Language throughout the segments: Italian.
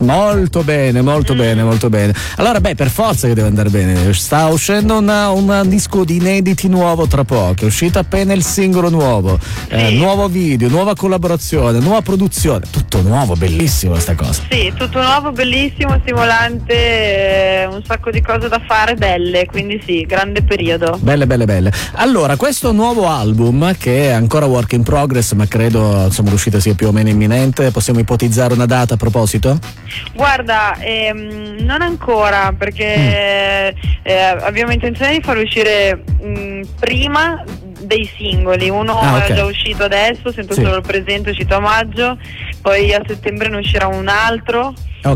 Molto bene, molto bene, molto bene. Allora, per forza che deve andare bene. Sta uscendo un disco di inediti nuovo tra poco. È uscito appena il singolo nuovo. Nuovo video, nuova collaborazione, nuova produzione. Tutto nuovo, bellissimo sta cosa. Sì, tutto nuovo, bellissimo, stimolante, un sacco di cose da fare, belle. Quindi sì, grande periodo. Belle, belle, belle. Allora, questo nuovo album, che è ancora work in progress, ma credo insomma l'uscita sia più o meno imminente, possiamo ipotizzare una data a proposito? Guarda, non ancora, perché abbiamo intenzione di far uscire prima dei singoli. Uno è già uscito adesso, Sento solo il presente, è uscito a maggio, poi a settembre ne uscirà un altro.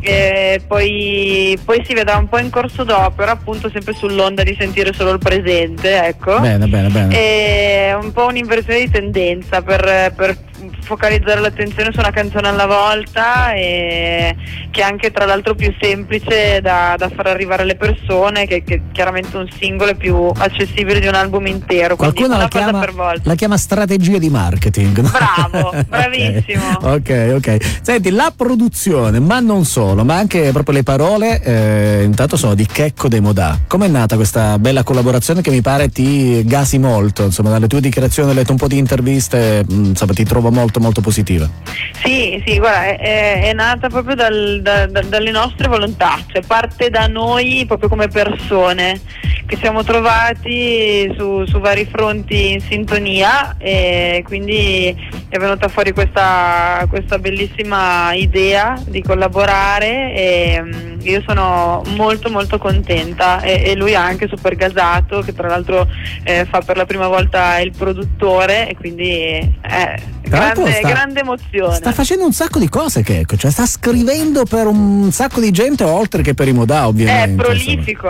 Poi si vedrà un po' in corso d'opera, appunto sempre sull'onda di Sentire solo il presente, ecco. Bene. È un po' un'inversione di tendenza per focalizzare l'attenzione su una canzone alla volta, e che è anche tra l'altro più semplice da far arrivare alle persone, che chiaramente un singolo è più accessibile di un album intero. Qualcuno la chiama strategia di marketing, no? Bravo, bravissimo. Ok. Senti, la produzione, ma non solo, ma anche proprio le parole, intanto sono di Checco De Modà. Com'è nata questa bella collaborazione che mi pare ti gasi molto, insomma, dalle tue dichiarazioni, ho letto un po' di interviste, insomma, ti trovo molto positiva. Sì, guarda, è nata proprio dalle nostre volontà, cioè parte da noi proprio come persone che siamo trovati su vari fronti in sintonia, e quindi è venuta fuori questa bellissima idea di collaborare, e io sono molto molto contenta, e lui anche super gasato, che tra l'altro fa per la prima volta il produttore, e quindi grande emozione. Sta facendo un sacco di cose, che cioè sta scrivendo per un sacco di gente, oltre che per i Modà, ovviamente. È prolifico.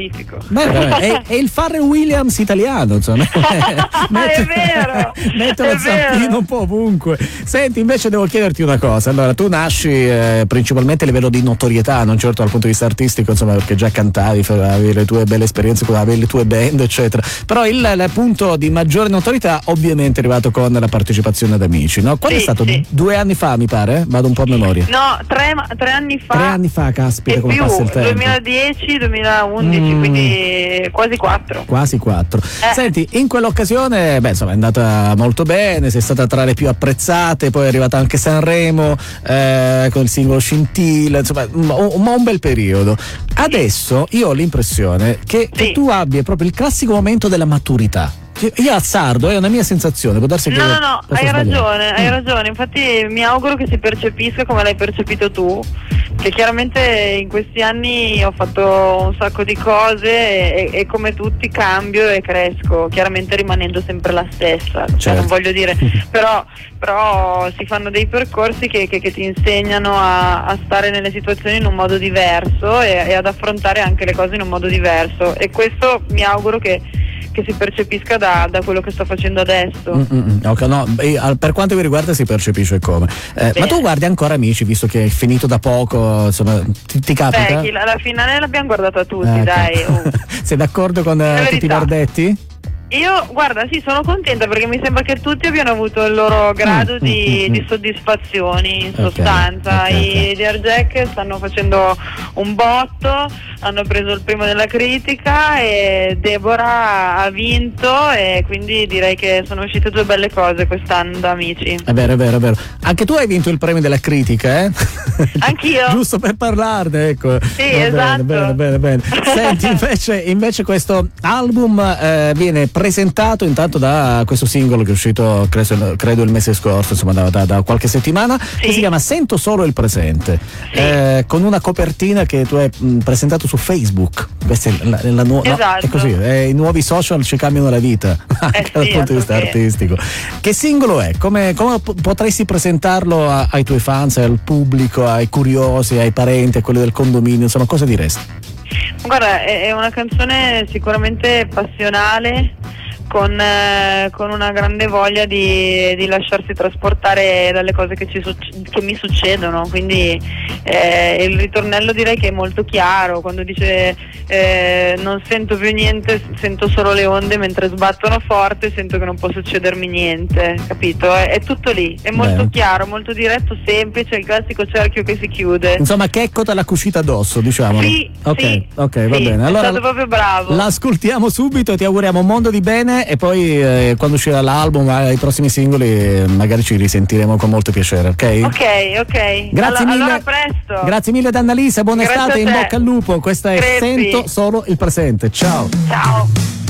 È il Pharrell Williams italiano, insomma. È vero. Mette lo zampino un po' ovunque. Senti, invece devo chiederti una cosa. Allora, tu nasci principalmente a livello di notorietà, non certo dal punto di vista artistico, insomma, perché già cantavi, avevi le tue belle esperienze, avevi le tue band, eccetera. Però il punto di maggiore notorietà ovviamente è arrivato con la partecipazione ad Amici, no? Quando è stato? 2 anni fa, mi pare? Vado un po' a memoria. No, 3 anni fa. 3 anni fa, caspita, come più, passa il tempo. 2010, 2011, quindi quasi 4. Quasi 4. Senti, in quell'occasione, insomma, è andata molto bene, sei stata tra le più apprezzate, poi è arrivata anche Sanremo con il singolo Scintille, insomma, un bel periodo. Adesso io ho l'impressione che tu abbia proprio il classico momento della maturità. Io azzardo, è una mia sensazione, può darsi che no, hai ragione, infatti mi auguro che si percepisca come l'hai percepito tu, che chiaramente in questi anni ho fatto un sacco di cose, e come tutti cambio e cresco, chiaramente rimanendo sempre la stessa, cioè, non voglio dire, però si fanno dei percorsi che ti insegnano a stare nelle situazioni in un modo diverso, e ad affrontare anche le cose in un modo diverso, e questo mi auguro che si percepisca da quello che sto facendo adesso. Okay, no, per quanto mi riguarda si percepisce come. Ma tu guardi ancora Amici, visto che è finito da poco, insomma, ti capita? La finale l'abbiamo guardata tutti, dai. Sei d'accordo con tutti i verdetti? Io, guarda, sì, sono contenta, perché mi sembra che tutti abbiano avuto il loro grado di soddisfazioni, in sostanza. I Dear Jack stanno facendo un botto, hanno preso il primo della critica, e Deborah ha vinto, e quindi direi che sono uscite 2 belle cose quest'anno da Amici. È vero. Anche tu hai vinto il premio della critica, eh? Anch'io. Giusto per parlarne, ecco. Sì, esatto. Bene. Senti, invece questo album viene presentato intanto da questo singolo che è uscito credo il mese scorso, insomma da qualche settimana, che si chiama Sento solo il presente, con una copertina che tu hai presentato su Facebook. Questa è la nuova, esatto. No, è così, i nuovi social ci cambiano la vita anche dal punto di vista artistico. Che singolo è? Come potresti presentarlo ai tuoi fans, al pubblico, ai curiosi, ai parenti, a quelli del condominio, insomma, cosa diresti? Guarda, è una canzone sicuramente passionale, con una grande voglia di lasciarsi trasportare dalle cose che mi succedono, quindi il ritornello direi che è molto chiaro, quando dice non sento più niente, sento solo le onde mentre sbattono forte, sento che non può succedermi niente, capito? È tutto lì, è molto chiaro, molto diretto, semplice, il classico cerchio che si chiude. Insomma, Checco te l'ha cucita addosso, diciamo. Sì, ok, va bene. Allora, è Allora stato proprio bravo. l'ascoltiamo subito, ti auguriamo un mondo di bene e poi quando uscirà l'album, i prossimi singoli, magari ci risentiremo con molto piacere, ok? Ok. Grazie mille. Allora presto. Grazie mille ad Annalisa, buona Grazie estate, a in te. bocca al lupo. Questa è Crepi. Sento solo il presente. Ciao. Ciao.